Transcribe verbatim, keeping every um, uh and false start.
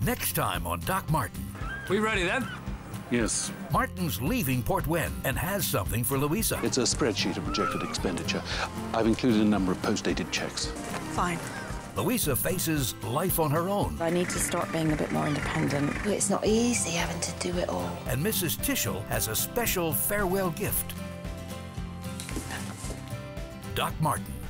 Next time on Doc Martin. We ready then? Yes. Martin's leaving Port Wend and has something for Louisa. It's a spreadsheet of projected expenditure. I've included a number of post-dated checks. Fine. Louisa faces life on her own. I need to start being a bit more independent. It's not easy having to do it all. And Missus Tischel has a special farewell gift. Doc Martin.